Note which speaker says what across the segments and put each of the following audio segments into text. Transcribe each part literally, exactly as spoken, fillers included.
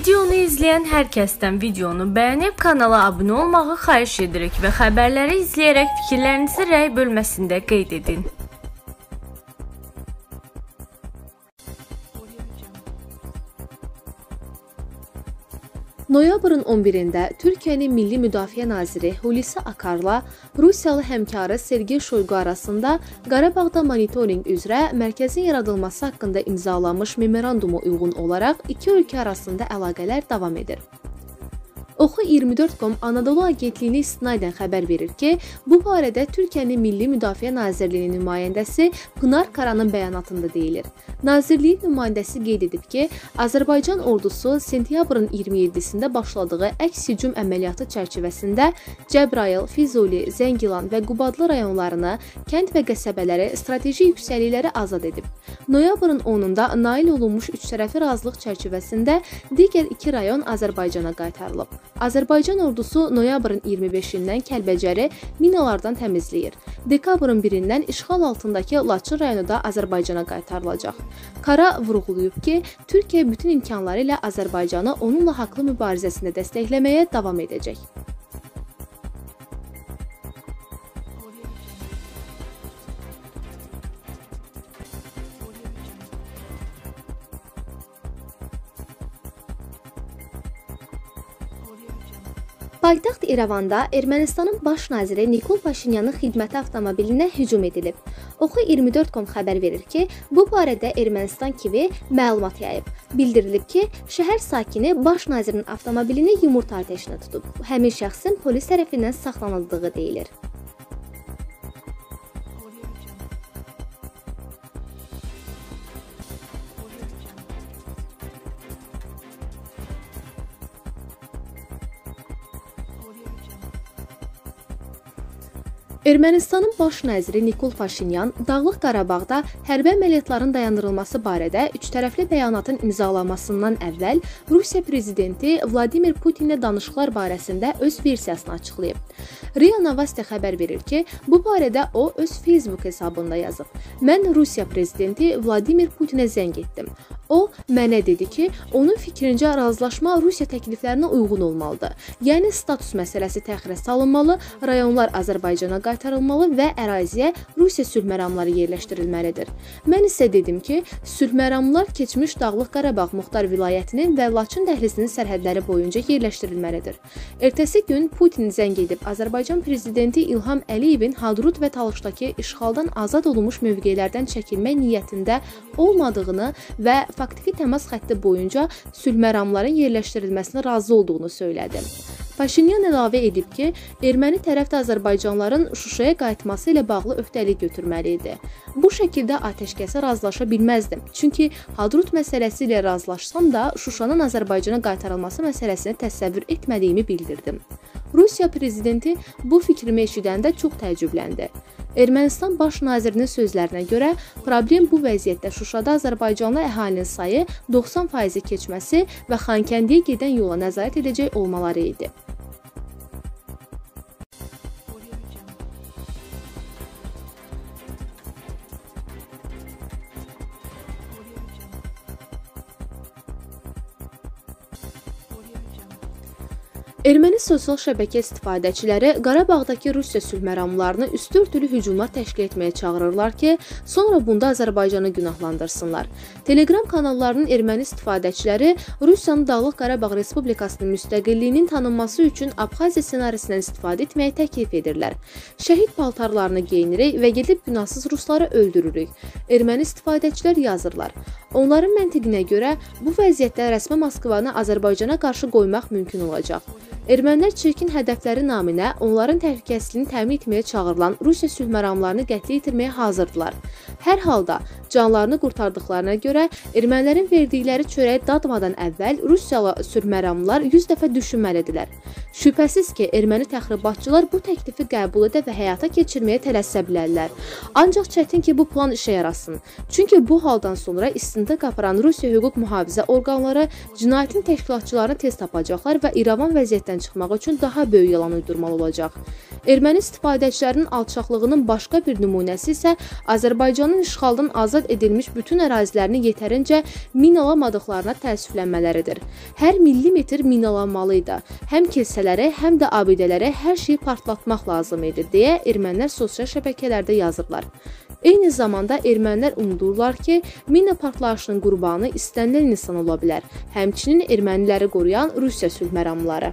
Speaker 1: Videonu izləyən hər kəsdən videonu bəyənib kanala abunə olmağı xahiş edirik və xəbərləri izləyərək fikirlərinizi rəy bölməsində qeyd edin.
Speaker 2: Noyabrın on birində Türkiyənin Milli Müdafiə Naziri Hulusi Akarla Rusiyalı həmkarı Sergey Shoygu arasında Qarabağda monitorinq üzrə mərkəzin yaradılması haqqında imzalanmış memoranduma uyğun olaraq iki ölkə arasında əlaqələr davam edir. Oxu iyirmi dörd nöqtə com Anadolu Agentliyini istinadən xəbər verir ki, bu barədə Türkiyənin Milli Müdafiə Nazirliyinin nümayəndəsi Pınar Karanın bəyanatında deyilir. Nazirliyin nümayəndəsi qeyd edib ki, Azərbaycan ordusu sentyabrın iyirmi yeddisində başladığı əks-hücum əməliyyatı çərçivəsində Cəbrayıl, Füzuli, Zəngilan və Qubadlı rayonlarını, kənd və qəsəbələri strateji yüksəklikləri azad edib. Noyabrın onunda nail olunmuş üçtərəfli razılıq çərçivəsində digər iki rayon Azərbaycana qaytarılıb. Azərbaycan ordusu noyabrın iyirmi beşindən Kəlbəcəri minalardan təmizləyir. Dekabrın birindən işğal altındakı Laçın rayonu da Azərbaycana qaytarılacaq. Kara vurğulayıb ki, Türkiyə bütün imkanları ilə Azərbaycanı onunla haqlı mübarizəsində dəstəkləməyə davam edəcək. Paytaxt İrəvanda Ermənistanın baş naziri Nikol Paşinyanın xidməti avtomobilinə hücum edilib. Oxu iyirmi dörd nöqtə com xəbər verir ki, bu barədə Ermənistan T V məlumat yayıb. Bildirilib ki, şəhər sakini baş nazirin avtomobilini yumurta atəşinə tutub. Həmin şəxsin polis tərəfindən saxlanıldığı deyilir. Ermənistanın baş naziri Nikol Paşinyan Dağlıq Qarabağda hərbi əməliyyatların dayandırılması barədə üçtərəfli bəyanatın imzalanmasından əvvəl Rusiya prezidenti Vladimir Putinlə danışıqlar barəsində öz versiyasını açıqlayıb. RIA Novosti xəbər verir ki, bu barədə o öz Facebook hesabında yazıb. Mən Rusiya prezidenti Vladimir Putinə zəng etdim. O, mənə dedi ki, onun fikrincə razılaşma Rusiya təkliflərinə uyğun olmalıdır. Yəni, status məsələsi təxirə salınmalı, rayonlar Azərbaycana qaytarılmalı və əraziyə Rusiya sülh məramları yerləşdirilməlidir. Mən isə dedim ki, sülh məramlar keçmiş Dağlıq Qarabağ Muxtar vilayətinin və Laçın dəhlizinin sərhədləri boyunca yerləşdirilməlidir. Ertəsi gün Putin zəng edib Azərbaycan prezidenti İlham Əliyevin Hadrut və Talışdakı işğaldan azad olunmuş mövqelərdən çəkilmək niyyətində olmadığını və faktiki təmas xətti boyunca sülh məramların yerləşdirilməsinə razı olduğunu söylədi. Paşinyan əlavə edib ki, erməni tərəf də Azərbaycanlıların Şuşaya qayıtması ilə bağlı öhdəlik götürməli idi. Bu şəkildə atəşkəsə razılaşa bilməzdim, çünki Hadrut məsələsi ilə razılaşsam da Şuşanın Azərbaycana qaytarılması məsələsini təsəvvür etmədiyimi bildirdim. Rusiya prezidenti bu fikrimi eşidəndə çox təəccübləndi. Ermənistan baş nazirinin sözlərinə görə, problem bu vəziyyətdə Şuşada Azərbaycanlı əhalinin sayı doxsan faizi keçməsi və Xankəndiyə gedən yola nəzarət edəcək olmaları idi. Erməni sosial şəbəkə istifadəçiləri Qarabağdakı Rusiya sülh məramlarını üstörtülü hücumlar təşkil etməyə çağırırlar ki, sonra bunda Azərbaycanı günahlandırsınlar. Telegram kanallarının erməni istifadəçiləri Rusiyanın Dağlıq Qarabağ Respublikasının müstəqilliyinin tanınması üçün Abxaziya ssenarisindən istifadə etməyi təklif edirlər. Şəhid paltarlarını geyinirik və gedib günahsız rusları öldürürük. Erməni istifadəçilər yazırlar. Onların məntiqinə görə bu vəziyyətdə rəsmi Moskvanı Azərbaycana qarşı qoymaq mümkün olacaq. Ermənilər çirkin hədəfləri naminə onların təhlükəsizliyini təmin etməyə çağırılan Rusiya sülh məramlarını qətlə yetirməyə hazırdılar. Hər halda canlarını qurtardıqlarına görə ermənilərin verdikləri çörəyi dadmadan əvvəl Rusiyalı sülh məramlılar yüz dəfə düşünməlidirlər. Şübhəsiz ki, erməni təxribatçılar bu təklifi qəbul edə və həyata keçirməyə tələsə bilərlər. Ancaq çətin ki, bu plan işə yarasın. Çünki bu haldan sonra istintaq aparan Rusiya hüquq mühafizə orqanları cinayətin təşkilatçılarını tez tapacaqlar və İrəvan vəziyyətdən çıxmaq üçün daha böyük yalan uydurmalı olacaq. Erməni istifadəçilərinin alçaqlığının başqa bir nümunəsi isə Azərbaycanın işğaldan azad edilmiş bütün ərazilərini yetərincə minalamadıqlarına təəssüflənmələridir. Hər millimetr minalanmalıydı. Həm kilsələri, həm də abidələri hər şeyi partlatmaq lazım idi, deyə ermənilər sosial şəbəkələrdə yazırlar. Eyni zamanda ermənilər unudurlar ki, mina partlayışının qurbanı istənilən insan ola bilər. Həmçinin erməniləri qoruyan Rusiya sülh məramları.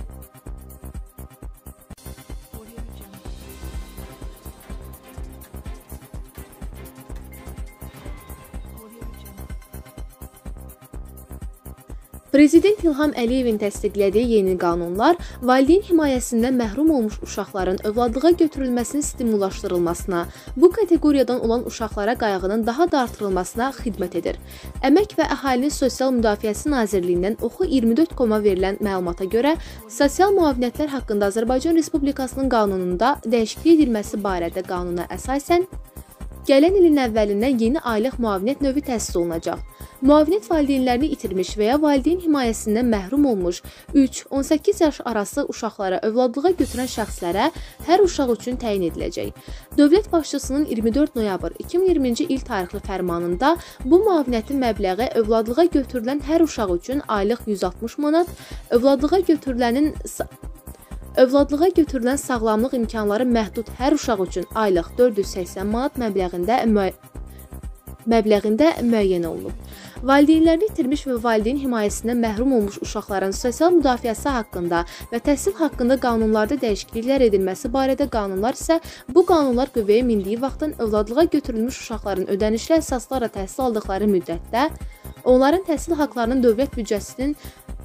Speaker 2: Prezident İlham Əliyevin təsdiqlədiyi yeni qanunlar valideyn himayəsindən məhrum olmuş uşaqların övladlığa götürülməsinin stimullaşdırılmasına, bu kateqoriyadan olan uşaqlara qayğının daha da artırılmasına xidmət edir. Əmək və Əhalinin Sosial Müdafiəsi Nazirliyindən Oxu iyirmi dörd koma verilən məlumata görə, sosial müavinətlər haqqında Azərbaycan Respublikasının qanununda dəyişiklik edilməsi barədə qanuna əsasən, gələn ilin əvvəlindən yeni aylıq müavinət növü təsis olunacaq. Müavinət valideynlərini itirmiş və ya valideyn himayəsindən məhrum olmuş üç on səkkiz yaş arası uşaqlara övladlığa götürən şəxslərə hər uşaq üçün təyin ediləcək. Dövlət başçısının iyirmi dörd noyabr iki min iyirminci il tarixli fərmanında bu müavinətin məbləği övladlığa götürülən hər uşaq üçün aylıq yüz altmış manat, övladlığa götürülənin Övladlığa götürülən sağlamlıq imkanları məhdud hər uşaq üçün aylıq dörd yüz səksən manat məbləğində, müəy məbləğində müəyyən olunub. Valideynlərini itirmiş və valideyn himayəsindən məhrum olmuş uşaqların sosial müdafiəsi haqqında və təhsil haqqında qanunlarda dəyişikliklər edilməsi barədə qanunlar isə bu qanunlar qüvvəyə mindiyi vaxtdan övladlığa götürülmüş uşaqların ödənişli əsaslarla təhsil aldıqları müddətdə onların təhsil haqqlarının dövlət büdcəsinin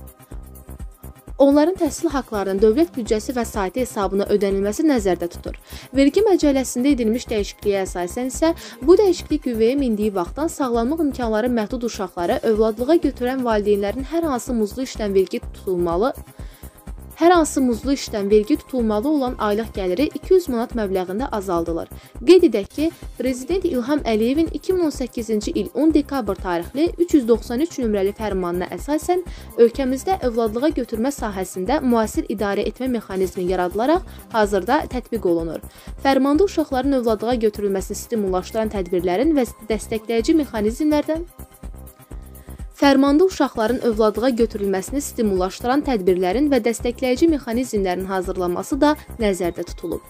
Speaker 2: Onların təhsil haqqlarının dövlət büdcəsi vəsaiti hesabına ödənilməsi nəzərdə tutur. Vergi məcəlləsində edilmiş dəyişikliyə əsasən isə bu dəyişiklik qüvvəyə mindiyi vaxtdan sağlamlıq imkanları məhdud uşaqları övladlığa götürən valideynlərin hər hansı muzlu işdən vergi tutulmalı Hər hansı muzlu işdən vergi tutulmalı olan aylıq gəliri iki yüz manat məbləğində azaldılır. Qeyd edək ki, Prezident İlham Əliyevin iki min on səkkizinci il on dekabr tarixli üç yüz doxsan üç nömrəli fərmanına əsasən ölkəmizdə övladlığa götürmə sahəsində müasir idarə etmə mexanizmi yaradılaraq hazırda tətbiq olunur. Fərmanda uşaqların övladlığa götürülməsini stimullaşdıran tədbirlərin və dəstəkləyici mexanizmlərdən Fərmanda uşaqların övladlığa götürülməsini stimullaşdıran tədbirlərin və dəstəkləyici mexanizmlərin hazırlanması da nəzərdə tutulub.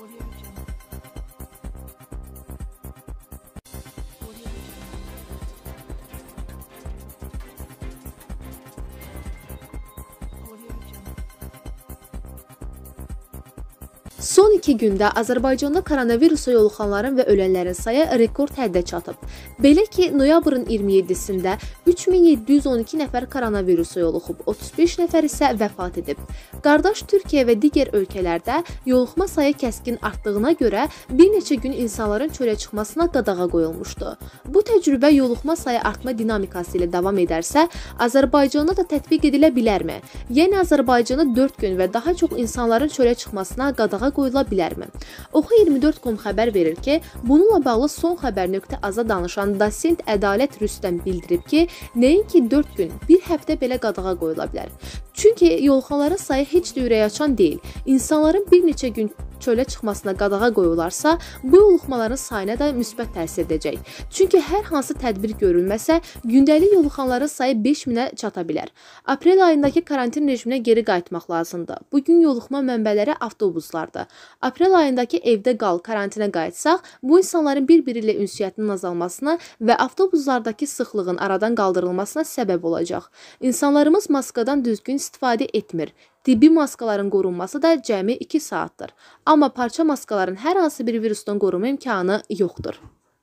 Speaker 2: Son iki gündə Azərbaycanda koronavirusa yoluxanların və ölənlərin sayı rekord həddə çatıb. Belə ki, noyabrın iyirmi yeddisində üç min yeddi yüz on iki nəfər koronavirusa yoluxub, otuz beş nəfər isə vəfat edib. Qardaş Türkiyə və digər ölkələrdə yoluxma sayı kəskin artdığına görə bir neçə gün insanların çölə çıxmasına qadağa qoyulmuşdu. Bu təcrübə yoluxma sayı artma dinamikası ilə davam edərsə, Azərbaycanda da tətbiq edilə bilərmi? Yəni Azərbaycanda dörd gün və daha çox insanların çölə çıxmasına qadağa qoyula bilərmi? Oxu iyirmi dörd nöqtə com xəbər verir ki, bununla bağlı son xəbər nöqtə az-a danışan Dosent Ədalət Rüstəm bildirib ki, nəinki dörd gün, bir həftə belə qadağa qoyula bilər. Çünki yoluxanların sayı heç də ürək açan deyil. İnsanların bir neçə gün çölə çıxmasına qadağa qoyularsa, bu yoluxmaların sayına da müsbət təsir edəcək. Çünki hər hansı tədbir görülməsə, gündəlik yoluxanların sayı beş minə çata bilər. Aprel ayındakı karantin rejiminə geri qayıtmaq lazımdır. Bugün yoluxma mənbələri avtobuslardır. Aprel ayındakı evdə qal karantinə qayıtsaq, bu insanların bir-biri ilə ünsiyyətinin azalmasına və avtobuslardakı sıxlığın aradan qaldırılmasına səbəb olacaq. İnsanlarımız maskadan düzgün istifadə etmir. Tibbi maskaların qorunması da cəmi iki saatdır. Amma parça maskaların hər hansı bir virusdan qorunma imkanı yoxdur.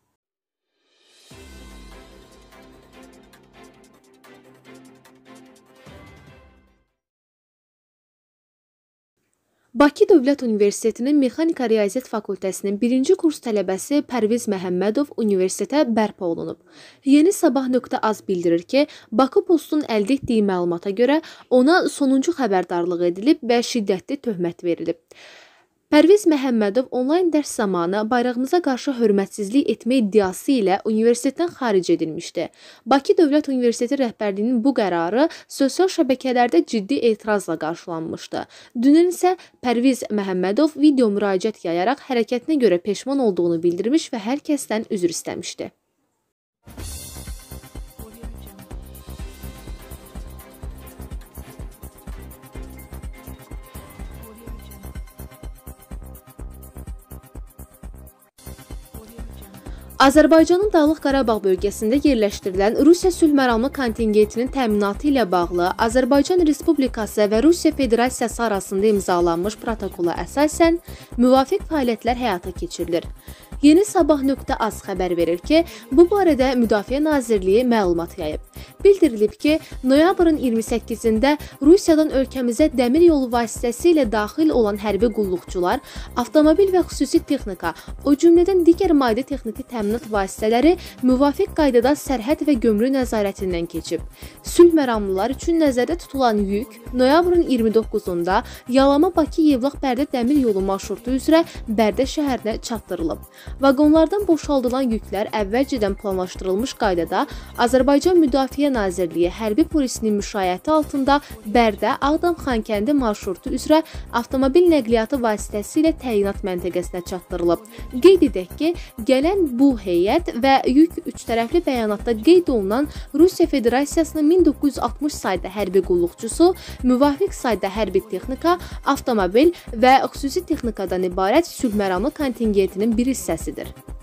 Speaker 2: Bakı Dövlət Universitetinin Mexanika Riyaziyyat Fakültəsinin birinci kurs tələbəsi Pərviz Məhəmmədov universitetə bərpa olunub. Yeni Sabah nöqtə az bildirir ki, Bakı Postun əldə etdiyi məlumata görə ona sonuncu xəbərdarlıq edilib və şiddətli töhmət verilib. Pərviz Məhəmmədov onlayn dərs zamanı bayrağımıza qarşı hörmətsizlik etmə iddiası ilə universitetdən xaric edilmişdi. Bakı Dövlət Universiteti rəhbərliyinin bu qərarı sosial şəbəkələrdə ciddi etirazla qarşılanmışdı. Dünən isə Pərviz Məhəmmədov video müraciət yayaraq hərəkətinə görə peşman olduğunu bildirmiş və hər kəsdən üzr istəmişdi. Azərbaycanın Dağlıq Qarabağ bölgəsində yerləşdirilən Rusiya sülh məramlı kontingentinin təminatı ilə bağlı Azərbaycan Respublikası və Rusiya Federasiyası arasında imzalanmış protokola əsasən müvafiq fəaliyyətlər həyata keçirilir. Yeni Sabah nöqtə az xəbər verir ki, bu barədə Müdafiə Nazirliyi məlumat yayıb. Bildirilib ki, noyabrın iyirmi səkkizində Rusiyadan ölkəmizə dəmir yolu vasitəsilə daxil olan hərbi qulluqçular, avtomobil və xüsusi texnika, o cümlədən digər maddi texniki təminat vasitələri müvafiq qaydada sərhəd və gömrük nəzarətindən keçib. Sülh məramlılar üçün nəzərdə tutulan yük noyabrın iyirmi doqquzunda Yalama-Bakı-Yevlax Bərdə dəmir yolu marşrutu üzrə Bərdə şəhərinə çatdırılıb. Vaqonlardan boşaldılan yüklər əvvəlcədən planlaşdırılmış qaydada Azərbaycan Müdafiə Nazirliyi hərbi polisinin müşayiəti altında Bərdə Ağdam-Xankəndi marşrutu üzrə avtomobil nəqliyyatı vasitəsilə təyinat məntəqəsinə çatdırılıb. Qeyd edək ki, gələn bu heyət və yük üç tərəfli bəyanatda qeyd olunan Rusiya Federasiyasının min doqquz yüz altmış sayda hərbi qulluqçusu, müvafiq sayda hərbi texnika, avtomobil və xüsusi texnikadan ibarət sülh məramlı kontingentinin bir hissəsidir.